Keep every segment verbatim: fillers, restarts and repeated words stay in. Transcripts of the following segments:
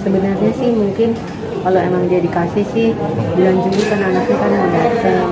Sebenarnya sih mungkin kalau emang dia dikasih sih bulan Juli kan anaknya kan mau datang.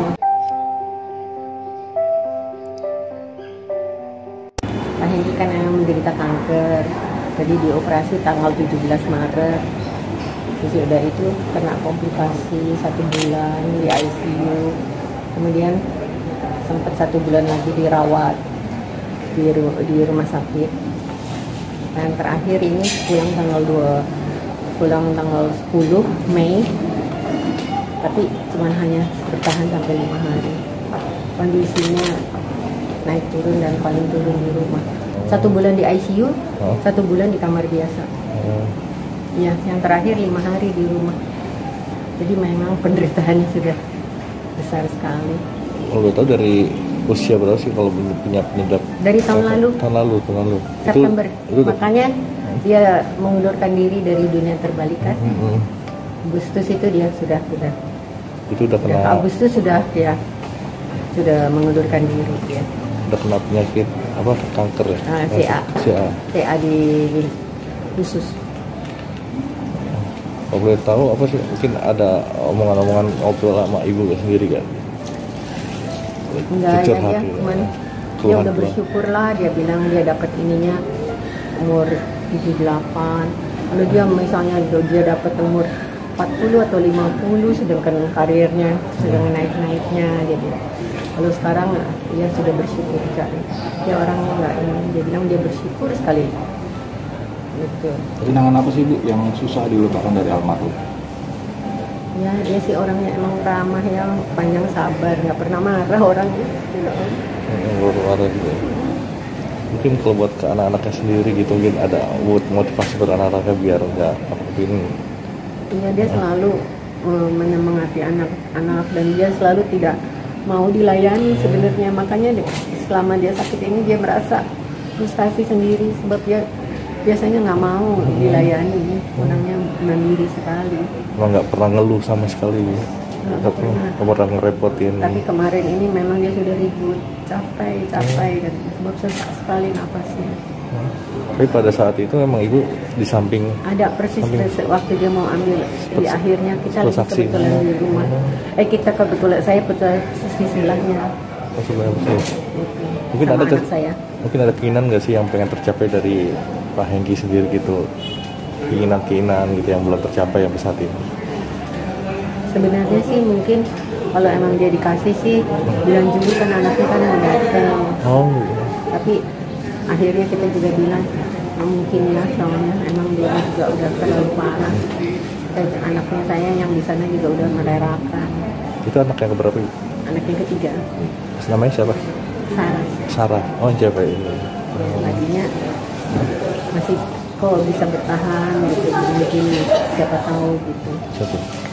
Pak Hengki kan emang menderita kanker, jadi dioperasi tanggal tujuh belas Maret. Terus udah itu kena komplikasi satu bulan di I C U, kemudian sempat satu bulan lagi dirawat di, ru- di rumah sakit. Dan terakhir ini pulang tanggal dua, pulang tanggal sepuluh Mei, tapi cuman hanya bertahan sampai lima hari. Kondisinya naik turun dan paling turun di rumah. Satu bulan di I C U, oh. satu bulan di kamar biasa. Oh. Ya, yang terakhir lima hari di rumah. Jadi memang penderitaannya sudah besar sekali. Kalau gue tahu dari usia berapa sih kalau punya penyebab? Dari tahun lalu. Tahun lalu, tahun lalu. September. Itu, itu Makanya hmm. dia mengundurkan diri dari dunia terbalikan. Hmm. Agustus itu dia sudah sudah. Itu udah kena. Udah, Agustus sudah ya sudah mengundurkan diri dia. Udah kena penyakit apa kanker ya? Ah, C A. C A. C A di khusus. Kalau boleh tahu apa sih, mungkin ada omongan-omongan ngobrol sama ibu sendiri kan? Enggak, ya dia cuman dia udah bersyukur lah, dia bilang dia dapat ininya umur tujuh puluh delapan. Kalau dia misalnya dia dapat umur empat puluh atau lima puluh, sedangkan karirnya sedang naik-naiknya, jadi kalau sekarang dia sudah bersyukur sekali. Dia orangnya enggak ini, dia bilang dia bersyukur sekali. Gitu. Kenangan apa sih Bu yang susah dilupakan dari almarhum? Ya dia sih orangnya emang ramah ya, panjang sabar, nggak pernah marah orangnya. Nggak marah juga. Mungkin kalau buat ke anak-anaknya sendiri gitu, mungkin ada buat motivasi buat anak-anaknya biar nggak apapun. Iya dia selalu um, menyemangati anak-anak dan dia selalu tidak mau dilayani sebenarnya, makanya deh, selama dia sakit ini dia merasa frustasi sendiri sebab dia biasanya nggak mau dilayani, orangnya mandiri sekali. Emang nggak pernah ngeluh sama sekali, nggak pernah, nggak pernah ngerepotin. Tapi kemarin ini memang dia sudah ribut, capek, capek, dan sebab sesak sekali napasnya. Tapi pada saat itu memang ibu di samping. Ada persis samping, waktu dia mau ambil, di akhirnya kita saksi. kebetulan di rumah. Eh kita kebetulan saya betul di sebelahnya. Oh, sebenarnya betul. Mungkin sama ada ke, saya. Mungkin ada keinginan nggak sih yang pengen tercapai dari Pak Hengki sendiri gitu, keinginan-keinginan gitu yang belum tercapai sampai saat ini? Sebenarnya sih mungkin kalau emang dia dikasih sih bulan Juli kan anaknya kan mau datang. Oh. Tapi akhirnya kita juga bilang oh, mungkin ya soalnya emang dia juga udah terlalu parah. Dan anaknya saya yang di sana juga udah mererakan. Itu anak yang keberapa? Anak yang ketiga. Namanya siapa? Sarah. Sarah. Oh siapa ini? Tadinya masih kok bisa bertahan gitu, mungkin siapa tahu gitu. Siapa?